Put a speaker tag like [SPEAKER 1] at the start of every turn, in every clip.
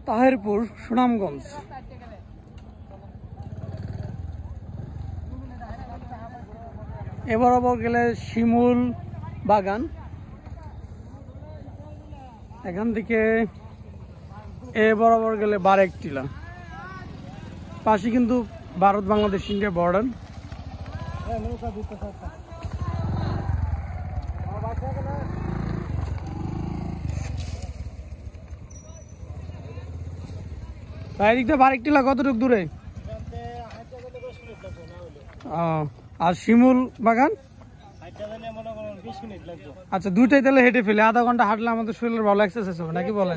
[SPEAKER 1] তাহেরপুর, সুনামগঞ্জ। এবার গেলে শিমুল বাগান, এখান থেকে এ বরাবর গেলে বারেক টিলা, পাশে কিন্তু ভারত বাংলাদেশ ইন্ডিয়া বর্ডার। বারেক টিলা কতটুকু দূরে? আর শিমুল বাগান? আচ্ছা, দুইটাই তাহলে হেঁটে ফেলে আধা ঘন্টা হাঁটলে আমাদের শরীরের ভালো এক্সারসাইজ হবে নাকি বলেন?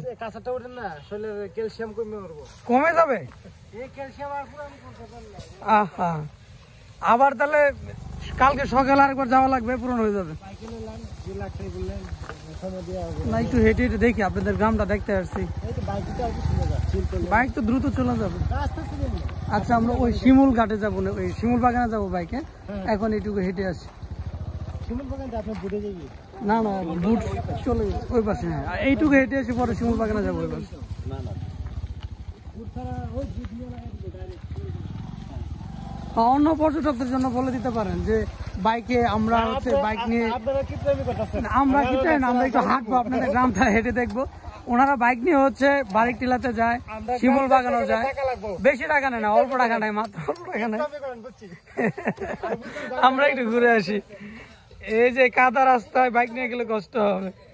[SPEAKER 1] কমে যাবে। আবার তাহলে কালকে সকালে আরেকবার যাওয়া লাগবে, পূরণ হয়ে যাবে না? একটু হেঁটে হেঁটে দেখি, আপনাদের গ্রামটা দেখতে আসছি। বাইক তো দ্রুত চলে যাবে। আচ্ছা, আমরা ওই শিমুল ঘাটে যাবো না, ওই শিমুল বাগানে যাবো বাইকে। এখন এইটুকু হেঁটে আসি। না না, বুট চলে ওই পাশে। হ্যাঁ, এইটুকু হেঁটে আসি, পরে শিমুল বাগানে যাবো ওই পাশে। অন্য পর্যটকদের জন্য বলে দিতে পারেন যে বাইকে আমরা হচ্ছে বাইক নিয়ে আমরা একটু হাঁটবো, আপনাদের গ্রামটা হেঁটে দেখবো। ওনারা বাইক নিয়ে হচ্ছে বারেক টিলাতে যায়, শিমুল বাগানো যায়। বেশি টাকা নেয় না, অল্প টাকা নেয়, মাত্র অল্প টাকা নেয়। আমরা একটু ঘুরে আসি। এই যে কাদা রাস্তায় বাইক নিয়ে গেলে কষ্ট হবে।